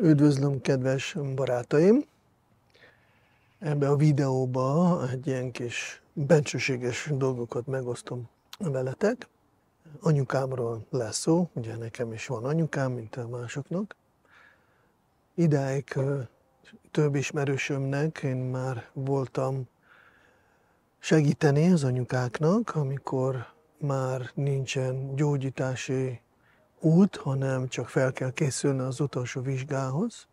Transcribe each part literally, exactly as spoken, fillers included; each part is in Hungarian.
Üdvözlöm, kedves barátaim! Ebbe a videóba egy ilyen kis bensőséges dolgokat megosztom veletek. Anyukámról lesz szó, ugye nekem is van anyukám, mint a másoknak. Idáig több ismerősömnek én már voltam segíteni az anyukáknak, amikor már nincsen gyógyítási út, hanem csak fel kell készülni az utolsó vizsgához.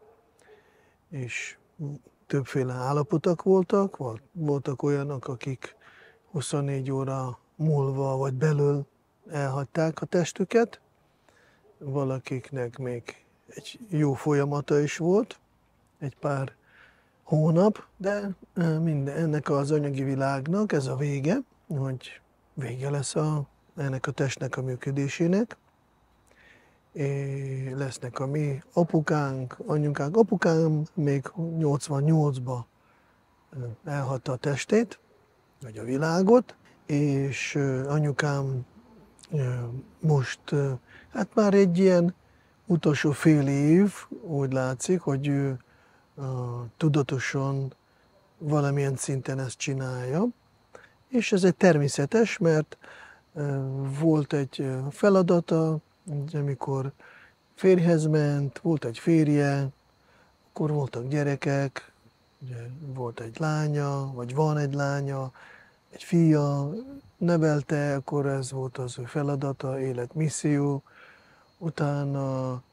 És többféle állapotok voltak, voltak olyanok, akik huszonnégy óra múlva vagy belül elhagyták a testüket, valakiknek még egy jó folyamata is volt, egy pár hónap, de minden, ennek az anyagi világnak ez a vége, hogy vége lesz a, ennek a testnek a működésének. É, lesznek a mi apukánk, anyukánk. Apukám még nyolcvannyolcba elhagyta a testét, vagy a világot, és anyukám most, hát már egy ilyen utolsó fél év, úgy látszik, hogy ő tudatosan valamilyen szinten ezt csinálja, és ez egy természetes, mert volt egy feladata, amikor férjhez ment, volt egy férje, akkor voltak gyerekek, ugye volt egy lánya, vagy van egy lánya, egy fia, nevelte, akkor ez volt az ő feladata, életmisszió. Utána, a,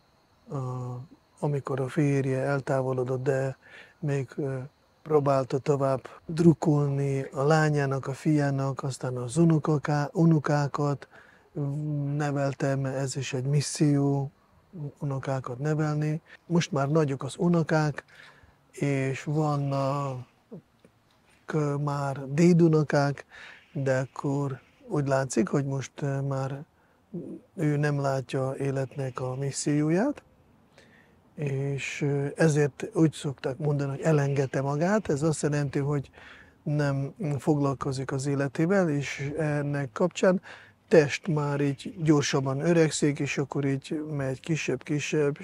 amikor a férje eltávolodott, de még próbálta tovább drukkolni a lányának, a fiának, aztán az unokaká, unokákat neveltem, ez is egy misszió, unokákat nevelni. Most már nagyok az unokák, és vannak már dédunokák, de akkor úgy látszik, hogy most már ő nem látja életnek a misszióját, és ezért úgy szokták mondani, hogy elengedte magát. Ez azt jelenti, hogy nem foglalkozik az életével, és ennek kapcsán test már így gyorsabban öregszik, és akkor így megy kisebb-kisebb,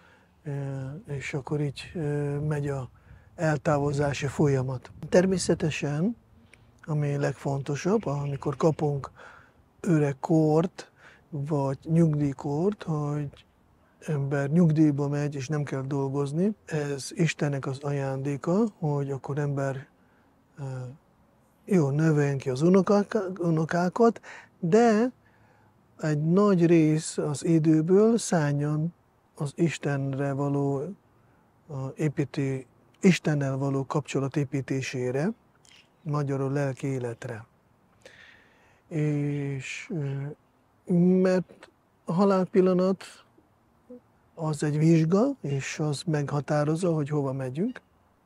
és akkor így megy a eltávozási folyamat. Természetesen, ami legfontosabb, amikor kapunk öregkort, vagy nyugdíjkort, hogy ember nyugdíjba megy, és nem kell dolgozni. Ez Istennek az ajándéka, hogy akkor ember jó, növeljen ki az unokákat, de egy nagy rész az időből szálljon az Istenre való építé, Istennel való kapcsolat építésére, magyarul lelki életre. És mert a halálpillanat az egy vizsga, és az meghatározza, hogy hova megyünk.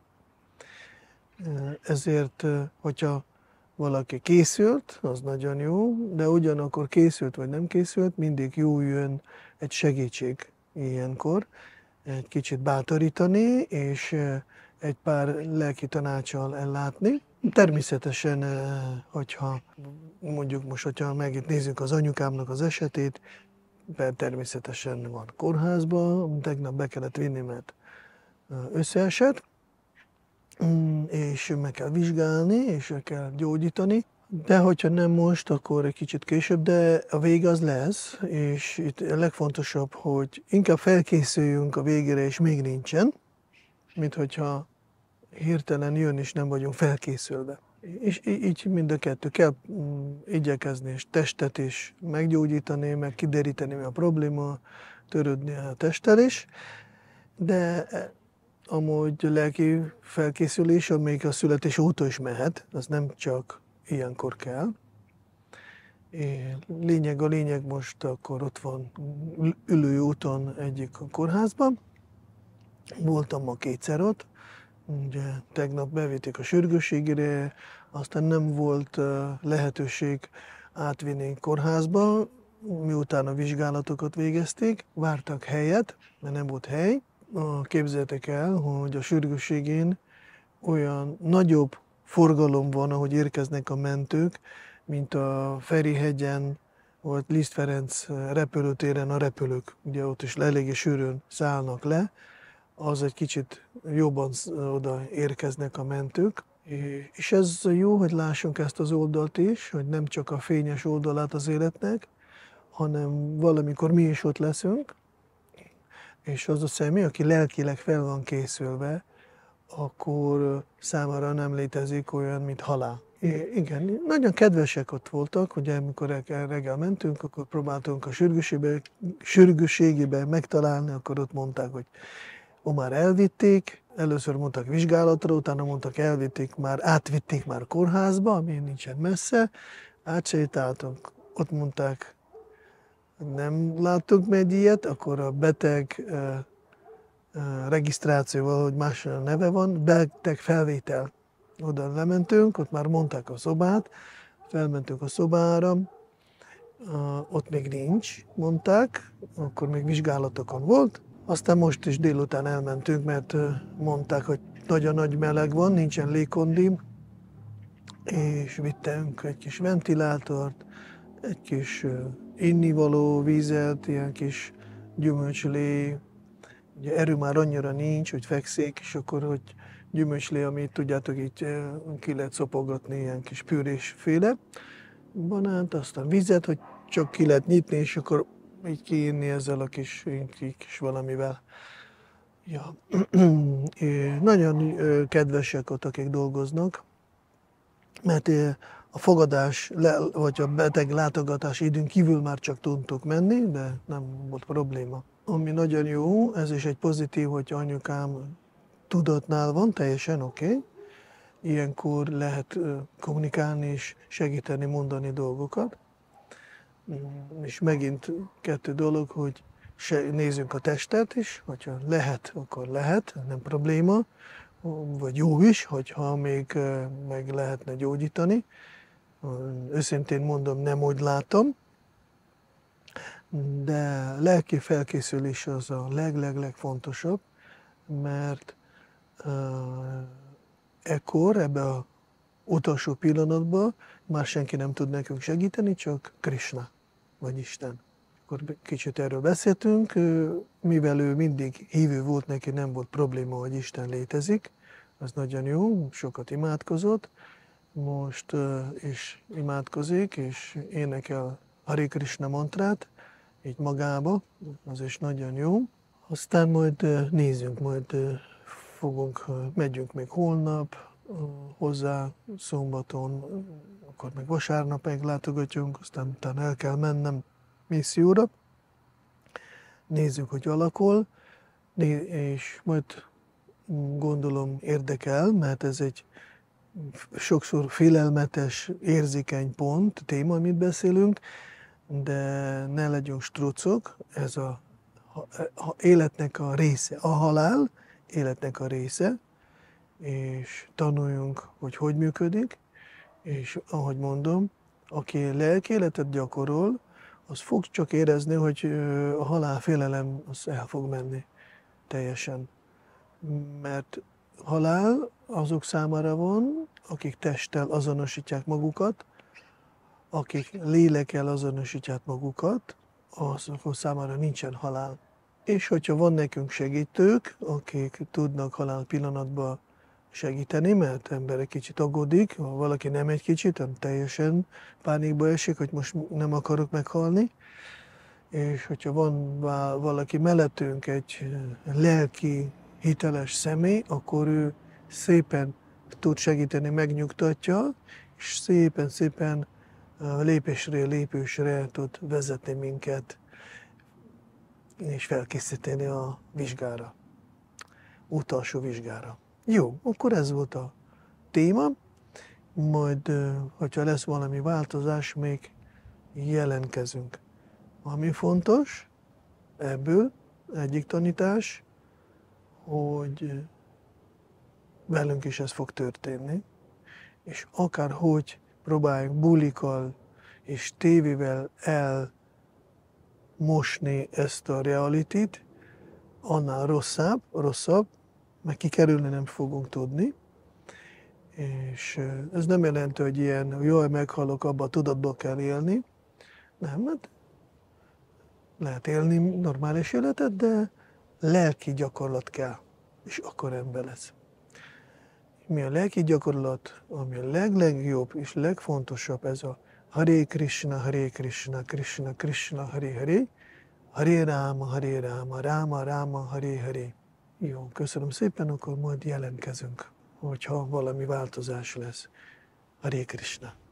Ezért, hogyha valaki készült, az nagyon jó, de ugyanakkor készült vagy nem készült, mindig jó jön egy segítség ilyenkor, egy kicsit bátorítani, és egy pár lelki tanácssal ellátni. Természetesen, hogyha mondjuk most, hogyha megint nézzük az anyukámnak az esetét, mert természetesen van kórházban, tegnap be kellett vinni, mert összeesett, és meg kell vizsgálni, és meg kell gyógyítani. De hogyha nem most, akkor egy kicsit később, de a vége az lesz, és itt a legfontosabb, hogy inkább felkészüljünk a végére, és még nincsen, mint hogyha hirtelen jön, és nem vagyunk felkészülve. És így mind a kettő kell igyekezni, és testet is meggyógyítani, meg kideríteni, mi a probléma, törődni a testtel is, de amúgy lelki felkészülés, még a születés óta is mehet, az nem csak ilyenkor kell. Lényeg a lényeg, most akkor ott van Ülői úton egyik kórházban. Voltam ma kétszer ott, ugye tegnap bevitték a sürgősségére, aztán nem volt lehetőség átvinni kórházba, miután a vizsgálatokat végezték, vártak helyet, mert nem volt hely. Képzeljétek el, hogy a sürgősségén olyan nagyobb forgalom van, ahogy érkeznek a mentők, mint a Ferihegyen, vagy Liszt Ferenc repülőtéren a repülők. Ugye ott is eléggé sűrűn szállnak le, az egy kicsit jobban oda érkeznek a mentők. És ez jó, hogy lássunk ezt az oldalt is, hogy nem csak a fényes oldalát az életnek, hanem valamikor mi is ott leszünk, és az a személy, aki lelkileg fel van készülve, akkor számára nem létezik olyan, mint halál. I- igen, nagyon kedvesek ott voltak, ugye amikor reggel mentünk, akkor próbáltunk a sürgőségbe, sürgőségébe megtalálni, akkor ott mondták, hogy ó, már elvitték, először mondtak vizsgálatra, utána mondtak elvitték, már átvitték már kórházba, ami nincsen messze, átsétáltunk, ott mondták, nem láttunk még ilyet, akkor a beteg uh, uh, regisztrációval, hogy más neve van, beteg felvétel. Oda lementünk, ott már mondták a szobát, felmentünk a szobára, uh, ott még nincs, mondták, akkor még vizsgálatokon volt. Aztán most is délután elmentünk, mert mondták, hogy nagyon nagy meleg van, nincsen légkondi, és vittünk egy kis ventilátort, egy kis innivaló vízet, ilyen kis gyümölcslé. Ugye erő már annyira nincs, hogy fekszik, és akkor, hogy gyümölcslé, amit tudjátok, így ki lehet szopogatni, ilyen kis pürésféle banánt, aztán vizet, hogy csak ki lehet nyitni, és akkor így kiinni ezzel a kis, kis valamivel. Ja. Nagyon kedvesek ott, akik dolgoznak, mert a fogadás vagy a beteg látogatás időn kívül már csak tudtuk menni, de nem volt probléma. Ami nagyon jó, ez is egy pozitív, hogy anyukám tudatnál van, teljesen oké. Okay. Ilyenkor lehet kommunikálni és segíteni, mondani dolgokat. És megint kettő dolog, hogy nézzünk a testet is, hogyha lehet, akkor lehet, nem probléma, vagy jó is, hogyha még meg lehetne gyógyítani. Őszintén mondom, nem úgy látom, de lelki felkészülés az a leg-leg-legfontosabb, mert uh, ekkor, ebbe az utolsó pillanatban már senki nem tud nekünk segíteni, csak Krishna, vagy Isten. Akkor kicsit erről beszéltünk, mivel ő mindig hívő volt, neki nem volt probléma, hogy Isten létezik, az nagyon jó, sokat imádkozott, most is imádkozik, és énekel Hare Krishna mantrát, így magába, az is nagyon jó. Aztán majd nézzünk, majd fogunk, megyünk még holnap hozzá, szombaton, akkor meg vasárnap meglátogatjunk, aztán utána el kell mennem misszióra. Nézzük, hogy alakul, és majd gondolom érdekel, mert ez egy sokszor félelmetes, érzékeny pont, téma, amit beszélünk, de ne legyünk strucok, ez a, a életnek a része, a halál életnek a része, és tanuljunk, hogy hogy működik, és ahogy mondom, aki lelki életet gyakorol, az fog csak érezni, hogy a halálfélelem az el fog menni teljesen. Mert halál azok számára van, akik testtel azonosítják magukat, akik lélekkel azonosítják magukat, azok számára nincsen halál. És hogyha van nekünk segítők, akik tudnak halál pillanatban segíteni, mert ember egy kicsit aggódik, ha valaki nem egy kicsit, hanem teljesen pánikba esik, hogy most nem akarok meghalni, és hogyha van valaki mellettünk egy lelki, hiteles személy, akkor ő szépen tud segíteni, megnyugtatja, és szépen-szépen lépésről lépésre tud vezetni minket, és felkészíteni a vizsgára, utolsó vizsgára. Jó, akkor ez volt a téma, majd, hogyha lesz valami változás, még jelentkezünk. Ami fontos ebből, egyik tanítás, hogy velünk is ez fog történni, és akárhogy próbáljuk bulikkal és tévével elmosni ezt a realitit, annál rosszabb, rosszabb, meg kikerülni nem fogunk tudni. És ez nem jelenti, hogy ilyen, jaj, meghalok, abba a tudatba kell élni. Nem, mert lehet élni normális életet, de lelki gyakorlat kell. és akkor ember lesz. Mi a lelki gyakorlat, ami a leglegjobb és legfontosabb, ez a Hare Krishna, Hare Krishna, Krishna Krishna, Hare Hare, Hare Rama, Hare Rama, Rama Rama, Hare Hare. Jó, köszönöm szépen, akkor majd jelentkezünk, hogyha valami változás lesz. Hare Krishna.